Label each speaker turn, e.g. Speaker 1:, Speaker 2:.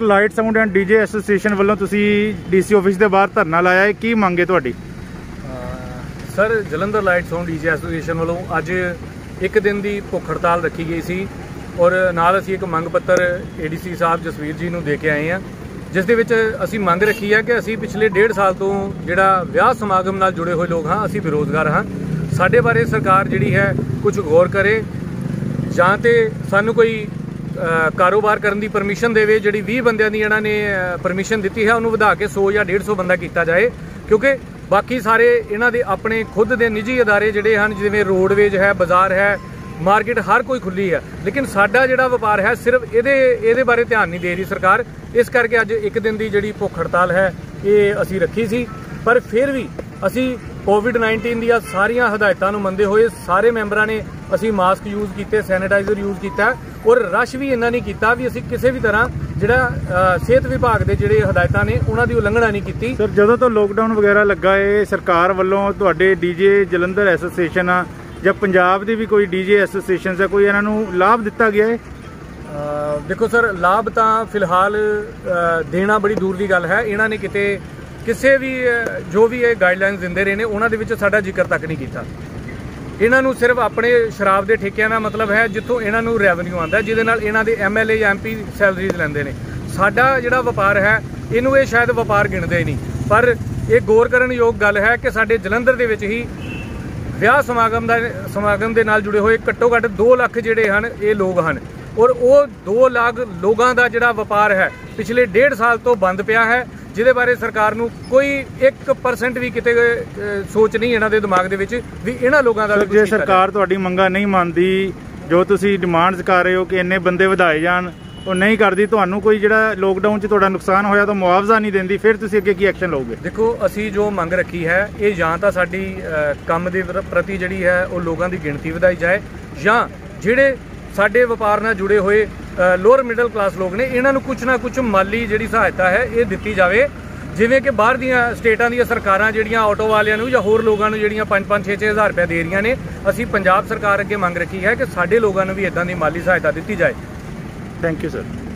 Speaker 1: ਇੱਕ light sound and DJ association ਵੱਲੋਂ ਤੁਸੀਂ ਡੀਸੀ ਆਫਿਸ ਦੇ ਬਾਹਰ ਧਰਨਾ ਲਾਇਆ ਹੈ, ਕੀ ਮੰਗ ਹੈ ਤੁਹਾਡੀ?
Speaker 2: Sir, Jalandhar light sound DJ association ਵੱਲੋਂ ਅੱਜ ਇੱਕ ਦਿਨ ਦੀ ਭੁੱਖ ਹੜਤਾਲ ਰੱਖੀ ਗਈ ਸੀ ਔਰ ਨਾਲ ਅਸੀਂ ਇੱਕ ਮੰਗ ਪੱਤਰ ਏਡੀਸੀ ਸਾਹਿਬ ਜਸਵੀਰ ਜੀ ਨੂੰ ਦੇ ਕੇ ਆਏ ਹਾਂ, ਜਿਸ ਦੇ ਵਿੱਚ ਅਸੀਂ ਮੰਗ ਰੱਖੀ ਹੈ ਕਿ ਅਸੀਂ ਪਿਛਲੇ 1.5 ਸਾਲ ਤੋਂ ਜਿਹੜਾ ਵਿਆਹ ਸਮਾਗਮ ਨਾਲ ਜੁੜੇ ਹੋਏ ਲੋਕ ਹਾਂ, ਅਸੀਂ ਬੇਰੁਜ਼ਗਾਰ ਹਾਂ। ਸਾਡੇ ਬਾਰੇ ਸਰਕਾਰ ਜਿਹੜੀ ਹੈ ਕੁਝ ਗੌਰ ਕਰੇ, ਜਾਂ ਤੇ ਸਾਨੂੰ ਕੋਈ ਕਾਰੋਬਾਰ ਕਰਨ ਦੀ ਪਰਮਿਸ਼ਨ ਦੇਵੇ। ਜਿਹੜੀ 20 ਬੰਦਿਆਂ ਦੀ ਇਹਨਾਂ ਨੇ ਪਰਮਿਸ਼ਨ ਦਿੱਤੀ ਹੈ ਉਹਨੂੰ ਵਧਾ ਕੇ 100 ਜਾਂ 150 ਬੰਦਾ ਕੀਤਾ ਜਾਏ, ਕਿਉਂਕਿ ਬਾਕੀ ਸਾਰੇ ਇਹਨਾਂ ਦੇ ਆਪਣੇ ਖੁਦ ਦੇ ਨਿੱਜੀ ਅਦਾਰੇ ਜਿਹੜੇ ਹਨ, ਜਿਵੇਂ ਰੋਡਵੇਜ ਹੈ, ਬਾਜ਼ਾਰ ਹੈ, ਮਾਰਕੀਟ ਹਰ ਕੋਈ ਖੁੱਲੀ ਹੈ, ਲੇਕਿਨ ਸਾਡਾ ਜਿਹੜਾ ਵਪਾਰ ਹੈ ਸਿਰਫ ਇਹਦੇ ਬਾਰੇ ਧਿਆਨ ਨਹੀਂ ਦੇ ਰਹੀ ਸਰਕਾਰ। ਇਸ ਕਰਕੇ ਅੱਜ ਇੱਕ ਦਿਨ ਦੀ ਜਿਹੜੀ ਭੁੱਖ ਹੜਤਾਲ ਹੈ ਇਹ ਅਸੀਂ ਰੱਖੀ ਸੀ। ਪਰ ਫਿਰ ਵੀ ਅਸੀਂ ਕੋਵਿਡ-19 ਦੀਆਂ ਸਾਰੀਆਂ ਹਦਾਇਤਾਂ ਨੂੰ ਮੰਨਦੇ ਹੋਏ ਸਾਰੇ ਮੈਂਬਰਾਂ ਨੇ ਅਸੀਂ ਮਾਸਕ ਯੂਜ਼ ਕੀਤੇ, ਸੈਨੀਟਾਈਜ਼ਰ ਯੂਜ਼ ਕੀਤਾ ਔਰ ਰਸ਼ ਵੀ ਇੰਨਾ ਨਹੀਂ ਕੀਤਾ ਵੀ ਅਸੀਂ ਕਿਸੇ ਵੀ ਤਰ੍ਹਾਂ ਜਿਹੜਾ ਸਿਹਤ ਵਿਭਾਗ ਦੇ ਜਿਹੜੇ ਹਦਾਇਤਾਂ ਨੇ ਉਹਨਾਂ ਦੀ ਉਲੰਘਣਾ ਨਹੀਂ ਕੀਤੀ।
Speaker 1: ਸਰ, ਜਦੋਂ ਤੋਂ ਲੋਕਡਾਊਨ ਵਗੈਰਾ ਲੱਗਾ ਹੈ, ਸਰਕਾਰ ਵੱਲੋਂ ਤੁਹਾਡੇ ਡੀਜੇ ਜਲੰਧਰ ਐਸੋਸੀਏਸ਼ਨ ਆ ਜਾਂ ਪੰਜਾਬ ਦੀ ਵੀ ਕੋਈ ਡੀਜੇ ਐਸੋਸੀਏਸ਼ਨ ਹੈ, ਕੋਈ ਇਹਨਾਂ ਨੂੰ ਲਾਭ ਦਿੱਤਾ ਗਿਆ ਹੈ?
Speaker 2: ਦੇਖੋ ਸਰ, ਲਾਭ ਤਾਂ ਫਿਲਹਾਲ ਦੇਣਾ ਬੜੀ ਦੂਰ ਦੀ ਗੱਲ ਹੈ। ਇਹਨਾਂ ਨੇ ਕਿਤੇ ਕਿਸੇ ਵੀ ਜੋ ਵੀ ਇਹ ਗਾਈਡਲਾਈਨਸ ਦਿੰਦੇ ਰਹੇ ਨੇ ਉਹਨਾਂ ਦੇ ਵਿੱਚ ਸਾਡਾ ਜ਼ਿਕਰ ਤੱਕ ਨਹੀਂ ਕੀਤਾ। ਇਹਨਾਂ ਨੂੰ ਸਿਰਫ ਆਪਣੇ ਸ਼ਰਾਬ ਦੇ ਠੇਕਿਆਂ ਦਾ ਮਤਲਬ ਹੈ, ਜਿੱਥੋਂ ਇਹਨਾਂ ਨੂੰ ਰੈਵਨਿਊ ਆਉਂਦਾ, ਜਿਹਦੇ ਨਾਲ ਇਹਨਾਂ ਦੇ MLA ਜਾਂ MP ਸੈਲਰੀਜ਼ ਲੈਂਦੇ ਨੇ। ਸਾਡਾ ਜਿਹੜਾ ਵਪਾਰ ਹੈ ਇਹਨੂੰ ਇਹ ਸ਼ਾਇਦ ਵਪਾਰ ਗਿਣਦੇ ਹੀ ਨਹੀਂ। ਪਰ ਇਹ ਗੌਰ ਕਰਨ ਯੋਗ ਗੱਲ ਹੈ ਕਿ ਸਾਡੇ ਜਲੰਧਰ ਦੇ ਵਿੱਚ ਹੀ ਵਿਆਹ ਸਮਾਗਮ ਦੇ ਨਾਲ ਜੁੜੇ ਹੋਏ ਘੱਟੋ ਘੱਟ 2 ਲੱਖ ਜਿਹੜੇ ਹਨ ਇਹ ਲੋਕ ਹਨ, ਔਰ ਉਹ 2 ਲੱਖ ਲੋਕਾਂ ਦਾ ਜਿਹੜਾ ਵਪਾਰ ਹੈ ਪਿਛਲੇ 1.5 ਸਾਲ ਤੋਂ ਬੰਦ ਪਿਆ ਹੈ, ਜਿਹਦੇ ਬਾਰੇ ਸਰਕਾਰ ਨੂੰ ਕੋਈ 1% ਵੀ ਕਿਤੇ ਸੋਚ ਨਹੀਂ ਇਹਨਾਂ ਦੇ ਦਿਮਾਗ ਦੇ ਵਿੱਚ ਵੀ ਇਹਨਾਂ ਲੋਕਾਂ ਦਾ।
Speaker 1: ਜੇ ਸਰਕਾਰ ਤੁਹਾਡੀ ਮੰਗਾਂ ਨਹੀਂ ਮੰਨਦੀ, ਜੋ ਤੁਸੀਂ ਡਿਮਾਂਡਸ ਕਰ ਰਹੇ ਹੋ ਕਿ ਇੰਨੇ ਬੰਦੇ ਵਧਾਏ ਜਾਣ, ਉਹ ਨਹੀਂ ਕਰਦੀ, ਤੁਹਾਨੂੰ ਕੋਈ ਜਿਹੜਾ ਲੋਕਡਾਊਨ 'ਚ ਤੁਹਾਡਾ ਨੁਕਸਾਨ ਹੋਇਆ ਤਾਂ ਮੁਆਵਜ਼ਾ ਨਹੀਂ ਦਿੰਦੀ, ਫਿਰ ਤੁਸੀਂ ਅੱਗੇ ਕੀ ਐਕਸ਼ਨ ਲਓਗੇ?
Speaker 2: ਦੇਖੋ, ਅਸੀਂ ਜੋ ਮੰਗ ਰੱਖੀ ਹੈ ਇਹ ਜਾਂ ਤਾਂ ਸਾਡੀ ਕੰਮ ਦੇ ਪ੍ਰਤੀ ਜਿਹੜੀ ਹੈ ਉਹ ਲੋਕਾਂ ਦੀ ਗਿਣਤੀ ਵਧਾਈ ਜਾਏ, ਜਾਂ ਜਿਹੜੇ ਸਾਡੇ ਵਪਾਰ ਨਾਲ ਜੁੜੇ ਹੋਏ ਲੋਅਰ ਮਿਡਲ ਕਲਾਸ ਲੋਕ ਨੇ ਇਹਨਾਂ ਨੂੰ ਕੁਝ ਨਾ ਕੁਝ ਮਾਲੀ ਜਿਹੜੀ ਸਹਾਇਤਾ ਹੈ ਇਹ ਦਿੱਤੀ ਜਾਵੇ। ਜਿਵੇਂ ਕਿ ਬਾਹਰ ਦੀਆਂ ਸਟੇਟਾਂ ਦੀਆਂ ਸਰਕਾਰਾਂ ਜਿਹੜੀਆਂ ਆਟੋ ਵਾਲਿਆਂ ਨੂੰ ਜਾਂ ਹੋਰ ਲੋਕਾਂ ਨੂੰ ਜਿਹੜੀਆਂ 5-5, 6-6 ਹਜ਼ਾਰ ਰੁਪਏ ਦੇ ਰਹੀਆਂ ਨੇ, ਅਸੀਂ ਪੰਜਾਬ ਸਰਕਾਰ ਅੱਗੇ ਮੰਗ ਰੱਖੀ ਹੈ ਕਿ ਸਾਡੇ ਲੋਕਾਂ ਨੂੰ ਵੀ ਇਦਾਂ ਦੀ ਮਾਲੀ ਸਹਾਇਤਾ ਦਿੱਤੀ ਜਾਏ।
Speaker 1: Thank you sir.